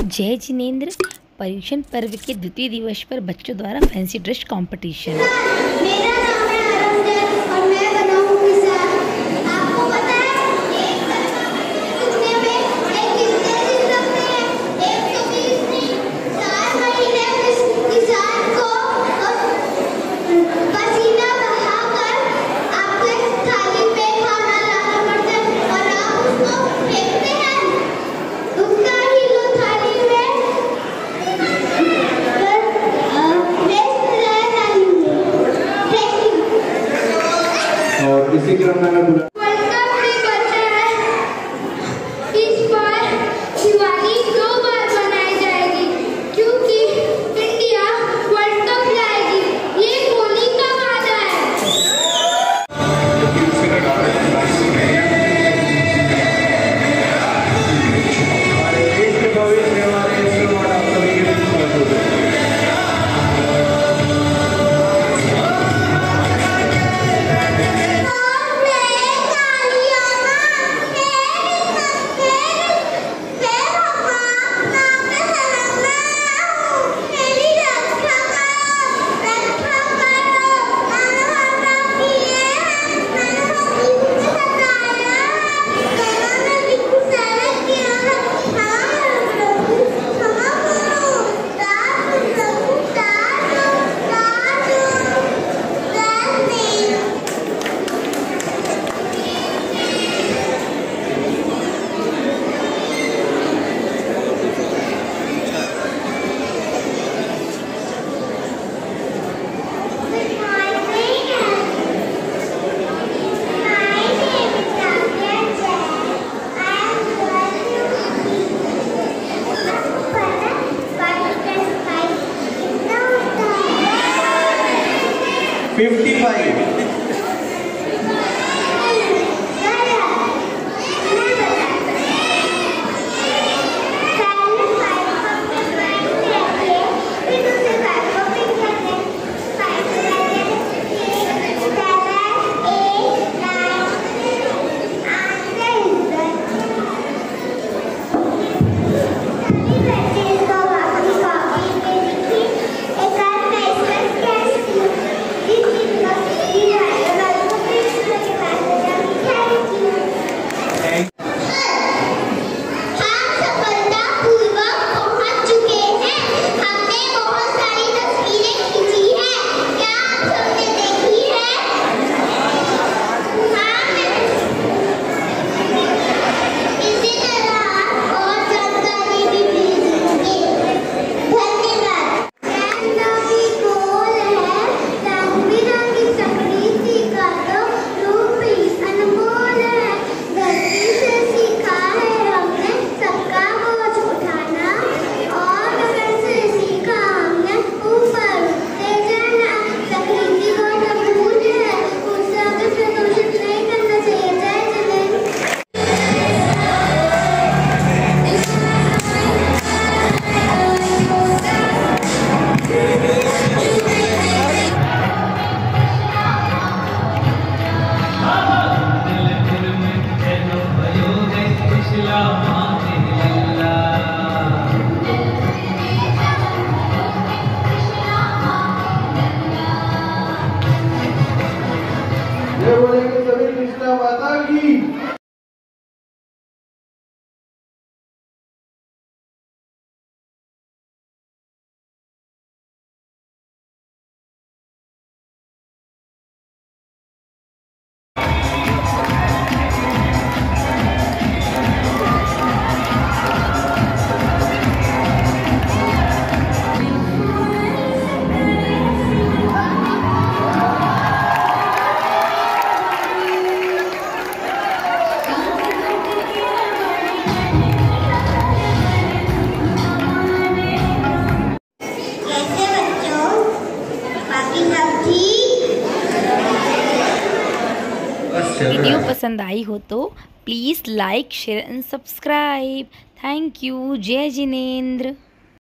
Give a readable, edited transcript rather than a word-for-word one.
जय जिनेंद्र। पर्यूषण पर्व के द्वितीय दिवस पर बच्चों द्वारा फैंसी ड्रेस कंपटीशन। मेरा नाम है अरुण और मैं बनाऊंगी सर। आपको पता है एक कितने में एक कितने दिन लगते हैं? 120 दिन, 4 महीने किसान को पसीना बहाकर आपके थाली पे खाना लाना पड़ता है और आप उसको फेंकते हैं। उसका ही वो थाली में और इसी क्रम में मैं इस बार दिवाली 2 बार मनाई जाएगी क्योंकि इंडिया वर्ल्ड कप लाएगी। ये होली का वादा है। सभी कृष्णा माता की। वीडियो पसंद आई हो तो please like share and subscribe. Thank you. जय जिनेंद्र।